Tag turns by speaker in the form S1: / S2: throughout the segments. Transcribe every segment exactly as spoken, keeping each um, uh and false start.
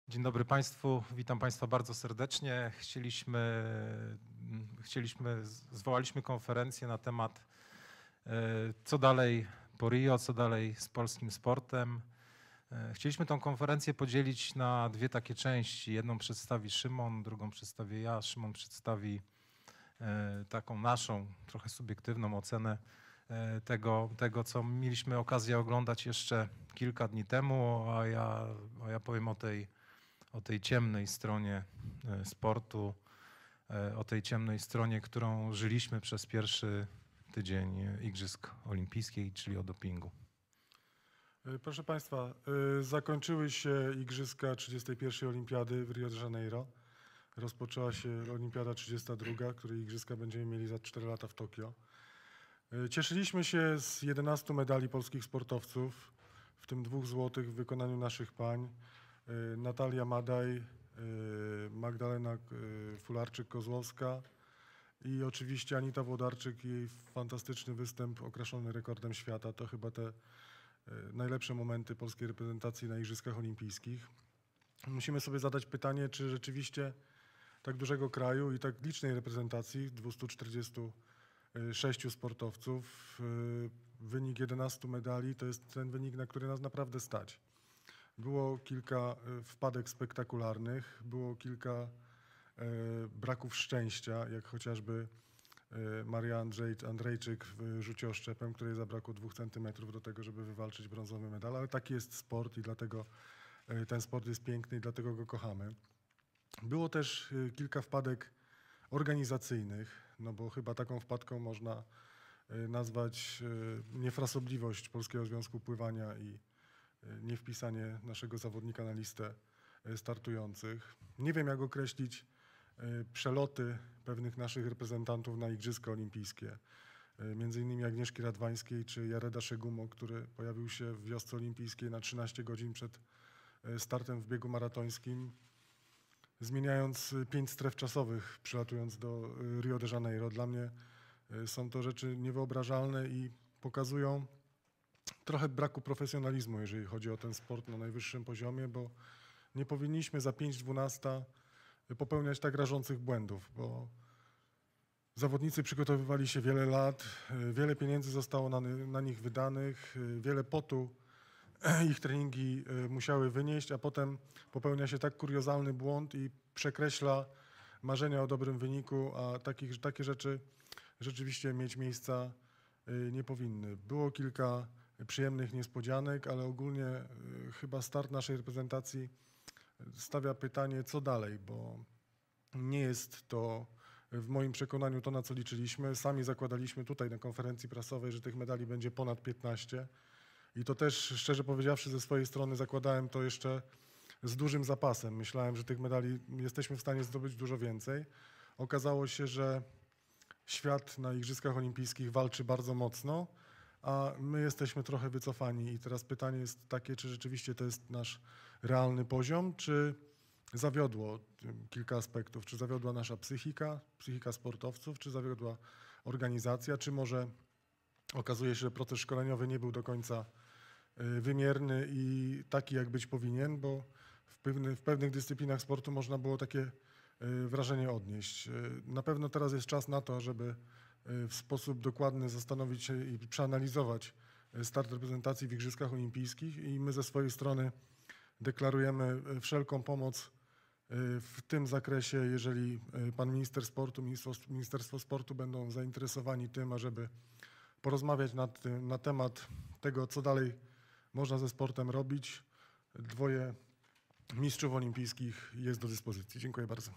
S1: Dzień dobry Państwu, witam Państwa bardzo serdecznie. Chcieliśmy, chcieliśmy, zwołaliśmy konferencję na temat co dalej po Rio, co dalej z polskim sportem. Chcieliśmy tę konferencję podzielić na dwie takie części. Jedną przedstawi Szymon, drugą przedstawię ja. Szymon przedstawi taką naszą, trochę subiektywną ocenę tego, tego co mieliśmy okazję oglądać jeszcze kilka dni temu, a ja, a ja powiem o tej o tej ciemnej stronie sportu, o tej ciemnej stronie, którą żyliśmy przez pierwszy tydzień Igrzysk Olimpijskich, czyli o dopingu.
S2: Proszę Państwa, zakończyły się Igrzyska trzydziestej pierwszej Olimpiady w Rio de Janeiro. Rozpoczęła się Olimpiada trzydziesta druga, której Igrzyska będziemy mieli za cztery lata w Tokio. Cieszyliśmy się z jedenastu medali polskich sportowców, w tym dwóch złotych w wykonaniu naszych pań. Natalia Madaj, Magdalena Fularczyk-Kozłowska i oczywiście Anita Włodarczyk, jej fantastyczny występ okraszony rekordem świata. To chyba te najlepsze momenty polskiej reprezentacji na Igrzyskach Olimpijskich. Musimy sobie zadać pytanie, czy rzeczywiście tak dużego kraju i tak licznej reprezentacji, dwustu czterdziestu sześciu sportowców, wynik jedenastu medali to jest ten wynik, na który nas naprawdę stać. Było kilka wpadek spektakularnych, było kilka braków szczęścia, jak chociażby Maria Andrzej, Andrejczyk w rzucie oszczepem, której zabrakło dwóch centymetrów do tego, żeby wywalczyć brązowy medal, ale taki jest sport i dlatego ten sport jest piękny i dlatego go kochamy. Było też kilka wpadek organizacyjnych, no bo chyba taką wpadką można nazwać niefrasobliwość Polskiego Związku Pływania i niewpisanie naszego zawodnika na listę startujących. Nie wiem, jak określić przeloty pewnych naszych reprezentantów na Igrzyska Olimpijskie. Między innymi Agnieszki Radwańskiej czy Jareda Szegumo, który pojawił się w wiosce olimpijskiej na trzynaście godzin przed startem w biegu maratońskim, zmieniając pięć stref czasowych, przylatując do Rio de Janeiro. Dla mnie są to rzeczy niewyobrażalne i pokazują trochę braku profesjonalizmu, jeżeli chodzi o ten sport na najwyższym poziomie, bo nie powinniśmy za pięć dwunasta popełniać tak rażących błędów, bo zawodnicy przygotowywali się wiele lat, wiele pieniędzy zostało na, na nich wydanych, wiele potu ich treningi musiały wynieść, a potem popełnia się tak kuriozalny błąd i przekreśla marzenia o dobrym wyniku, a takich, takie rzeczy rzeczywiście mieć miejsca nie powinny. Było kilka przyjemnych niespodzianek, ale ogólnie chyba start naszej reprezentacji stawia pytanie, co dalej, bo nie jest to w moim przekonaniu to, na co liczyliśmy. Sami zakładaliśmy tutaj na konferencji prasowej, że tych medali będzie ponad piętnaście i to też, szczerze powiedziawszy, ze swojej strony zakładałem to jeszcze z dużym zapasem. Myślałem, że tych medali jesteśmy w stanie zdobyć dużo więcej. Okazało się, że świat na Igrzyskach Olimpijskich walczy bardzo mocno, a my jesteśmy trochę wycofani i teraz pytanie jest takie, czy rzeczywiście to jest nasz realny poziom, czy zawiodło kilka aspektów, czy zawiodła nasza psychika, psychika sportowców, czy zawiodła organizacja, czy może okazuje się, że proces szkoleniowy nie był do końca wymierny i taki, jak być powinien, bo w, pewny, w pewnych dyscyplinach sportu można było takie wrażenie odnieść. Na pewno teraz jest czas na to, żeby w sposób dokładny zastanowić się i przeanalizować start reprezentacji w Igrzyskach Olimpijskich i my ze swojej strony deklarujemy wszelką pomoc w tym zakresie, jeżeli pan minister sportu, Ministerstwo, Ministerstwo Sportu będą zainteresowani tym, ażeby porozmawiać nad, na temat tego, co dalej można ze sportem robić. Dwoje mistrzów olimpijskich jest do dyspozycji. Dziękuję bardzo.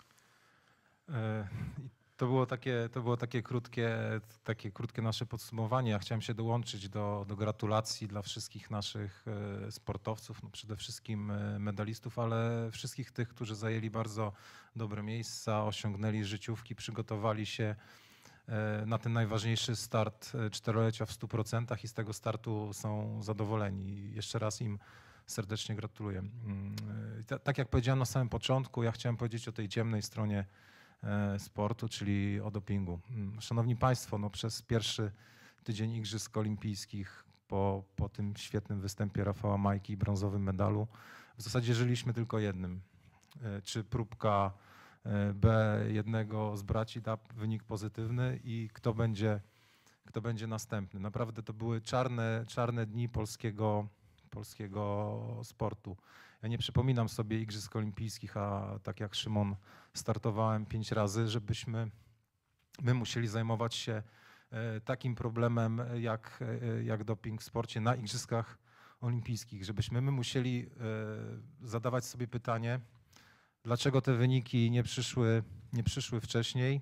S1: To było takie, to było takie krótkie, takie krótkie nasze podsumowanie. Ja chciałem się dołączyć do, do gratulacji dla wszystkich naszych sportowców, no przede wszystkim medalistów, ale wszystkich tych, którzy zajęli bardzo dobre miejsca, osiągnęli życiówki, przygotowali się na ten najważniejszy start czterolecia w stu procentach i z tego startu są zadowoleni. Jeszcze raz im serdecznie gratuluję. Tak jak powiedziałem na samym początku, ja chciałem powiedzieć o tej ciemnej stronie sportu, czyli o dopingu. Szanowni Państwo, no przez pierwszy tydzień Igrzysk Olimpijskich po, po tym świetnym występie Rafała Majki i brązowym medalu w zasadzie żyliśmy tylko jednym. Czy próbka B jednego z braci da wynik pozytywny i kto będzie, kto będzie następny. Naprawdę to były czarne, czarne dni polskiego, polskiego sportu. Ja nie przypominam sobie Igrzysk Olimpijskich, a tak jak Szymon startowałem pięć razy, żebyśmy my musieli zajmować się takim problemem jak, jak doping w sporcie na Igrzyskach Olimpijskich, żebyśmy my musieli zadawać sobie pytanie, dlaczego te wyniki nie przyszły, nie przyszły wcześniej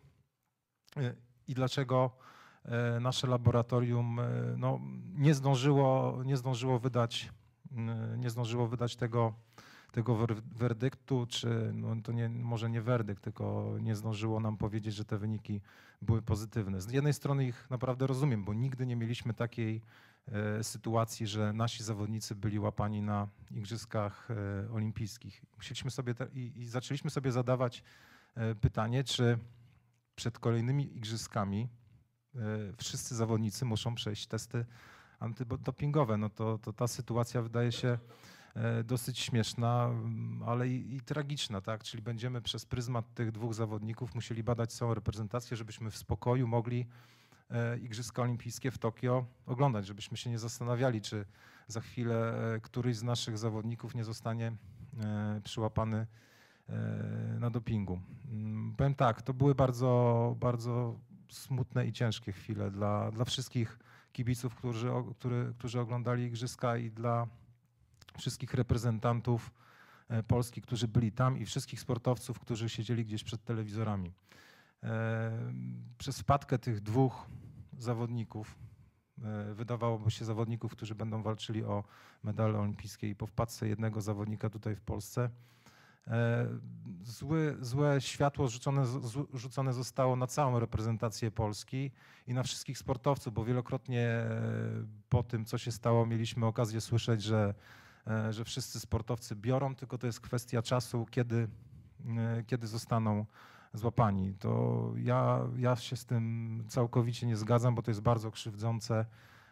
S1: i dlaczego nasze laboratorium no, nie zdążyło, nie zdążyło wydać, nie zdążyło wydać tego, tego werdyktu, czy no, to nie, może nie werdykt, tylko nie zdążyło nam powiedzieć, że te wyniki były pozytywne. Z jednej strony ich naprawdę rozumiem, bo nigdy nie mieliśmy takiej e, sytuacji, że nasi zawodnicy byli łapani na Igrzyskach e, Olimpijskich. Musieliśmy sobie te, i, i zaczęliśmy sobie zadawać e, pytanie, czy przed kolejnymi Igrzyskami e, wszyscy zawodnicy muszą przejść testy antydopingowe. No to, to ta sytuacja wydaje się dosyć śmieszna, ale i, i tragiczna, tak? Czyli będziemy przez pryzmat tych dwóch zawodników musieli badać całą reprezentację, żebyśmy w spokoju mogli e, Igrzyska Olimpijskie w Tokio oglądać, żebyśmy się nie zastanawiali, czy za chwilę e, któryś z naszych zawodników nie zostanie e, przyłapany e, na dopingu. Mm, powiem tak, to były bardzo, bardzo smutne i ciężkie chwile dla, dla wszystkich kibiców, którzy, o, który, którzy oglądali Igrzyska i dla wszystkich reprezentantów Polski, którzy byli tam i wszystkich sportowców, którzy siedzieli gdzieś przed telewizorami. Przez wpadkę tych dwóch zawodników, wydawałoby się zawodników, którzy będą walczyli o medale olimpijskie i po wpadce jednego zawodnika tutaj w Polsce, złe, złe światło rzucone, rzucone zostało na całą reprezentację Polski i na wszystkich sportowców, bo wielokrotnie po tym, co się stało, mieliśmy okazję słyszeć, że że wszyscy sportowcy biorą, tylko to jest kwestia czasu, kiedy, kiedy zostaną złapani. To ja, ja się z tym całkowicie nie zgadzam, bo to jest bardzo krzywdzące.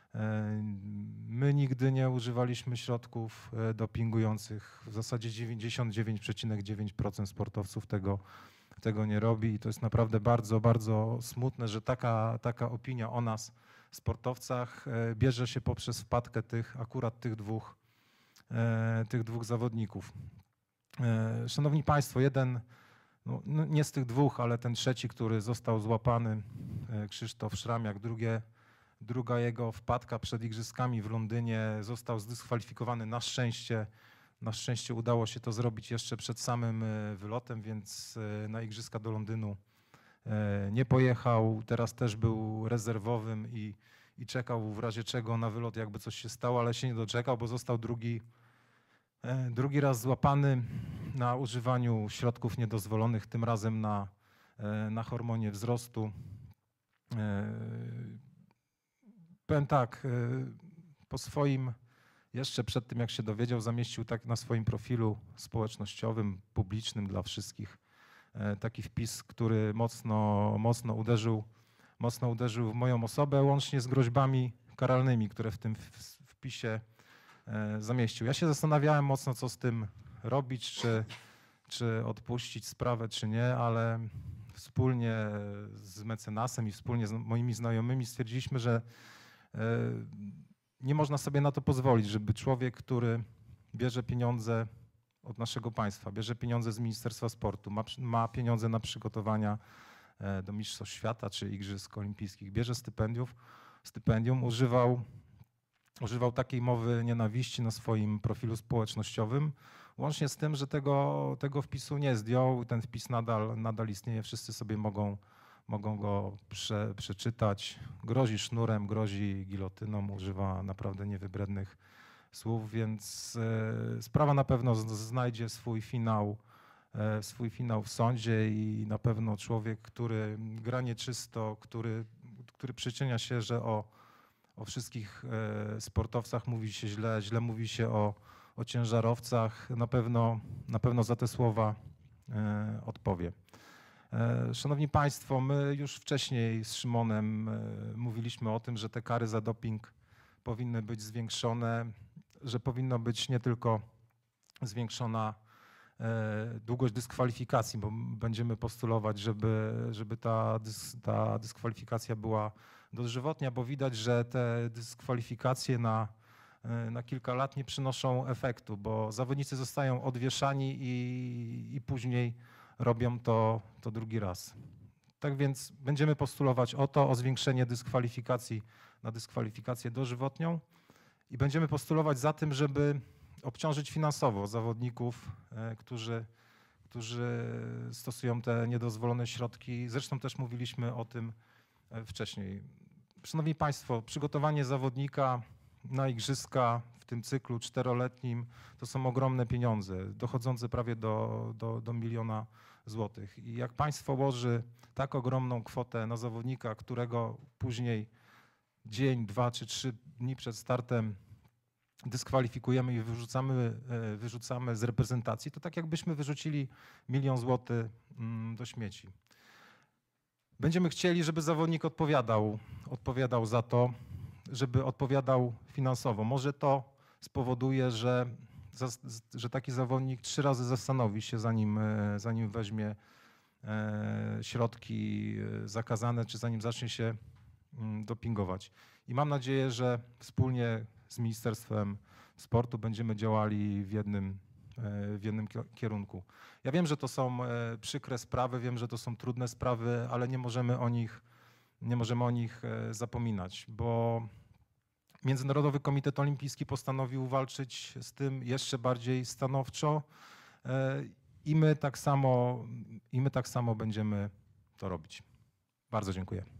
S1: My nigdy nie używaliśmy środków dopingujących. W zasadzie dziewięćdziesiąt dziewięć przecinek dziewięć procent sportowców tego, tego nie robi i to jest naprawdę bardzo, bardzo smutne, że taka, taka opinia o nas, sportowcach, bierze się poprzez wpadkę tych, akurat tych dwóch tych dwóch zawodników. Szanowni Państwo, jeden, no, nie z tych dwóch, ale ten trzeci, który został złapany, Krzysztof Szramiak, drugie, druga jego wpadka przed Igrzyskami w Londynie, został zdyskwalifikowany. Na szczęście, na szczęście udało się to zrobić jeszcze przed samym wylotem, więc na Igrzyska do Londynu nie pojechał. Teraz też był rezerwowym i i czekał w razie czego na wylot, jakby coś się stało, ale się nie doczekał, bo został drugi, drugi raz złapany na używaniu środków niedozwolonych, tym razem na, na hormonie wzrostu. Powiem tak, po swoim, jeszcze przed tym jak się dowiedział, zamieścił tak na swoim profilu społecznościowym, publicznym dla wszystkich taki wpis, który mocno, mocno uderzył mocno uderzył w moją osobę, łącznie z groźbami karalnymi, które w tym wpisie zamieścił. Ja się zastanawiałem mocno, co z tym robić, czy, czy odpuścić sprawę, czy nie, ale wspólnie z mecenasem i wspólnie z moimi znajomymi stwierdziliśmy, że nie można sobie na to pozwolić, żeby człowiek, który bierze pieniądze od naszego państwa, bierze pieniądze z Ministerstwa Sportu, ma, ma pieniądze na przygotowania do Mistrzostw Świata czy Igrzysk Olimpijskich, bierze stypendiów, stypendium, używał, używał takiej mowy nienawiści na swoim profilu społecznościowym, łącznie z tym, że tego, tego wpisu nie zdjął, ten wpis nadal, nadal istnieje, wszyscy sobie mogą, mogą go prze, przeczytać. Grozi sznurem, grozi gilotyną, używa naprawdę niewybrednych słów, więc e, sprawa na pewno znajdzie swój finał swój finał w sądzie i na pewno człowiek, który gra nieczysto, który, który przyczynia się, że o, o wszystkich sportowcach mówi się źle, źle mówi się o, o ciężarowcach, na pewno, na pewno za te słowa odpowie. Szanowni Państwo, my już wcześniej z Szymonem mówiliśmy o tym, że te kary za doping powinny być zwiększone, że powinno być nie tylko zwiększona długość dyskwalifikacji, bo będziemy postulować, żeby, żeby ta, dys, ta dyskwalifikacja była dożywotnia, bo widać, że te dyskwalifikacje na, na kilka lat nie przynoszą efektu, bo zawodnicy zostają odwieszani i, i później robią to, to drugi raz. Tak więc będziemy postulować o to, o zwiększenie dyskwalifikacji na dyskwalifikację dożywotnią i będziemy postulować za tym, żeby obciążyć finansowo zawodników, którzy, którzy stosują te niedozwolone środki. Zresztą też mówiliśmy o tym wcześniej. Szanowni Państwo, przygotowanie zawodnika na igrzyska w tym cyklu czteroletnim to są ogromne pieniądze, dochodzące prawie do, do, do miliona złotych. I jak państwo łoży tak ogromną kwotę na zawodnika, którego później dzień, dwa czy trzy dni przed startem dyskwalifikujemy i wyrzucamy, wyrzucamy z reprezentacji, to tak jakbyśmy wyrzucili milion złotych do śmieci. Będziemy chcieli, żeby zawodnik odpowiadał, odpowiadał za to, żeby odpowiadał finansowo. Może to spowoduje, że, że taki zawodnik trzy razy zastanowi się, zanim, zanim weźmie środki zakazane, czy zanim zacznie się dopingować. I mam nadzieję, że wspólnie z Ministerstwem Sportu będziemy działali w jednym, w jednym kierunku. Ja wiem, że to są przykre sprawy, wiem, że to są trudne sprawy, ale nie możemy o nich, nie możemy o nich zapominać, bo Międzynarodowy Komitet Olimpijski postanowił walczyć z tym jeszcze bardziej stanowczo i my tak samo, i my tak samo będziemy to robić. Bardzo dziękuję.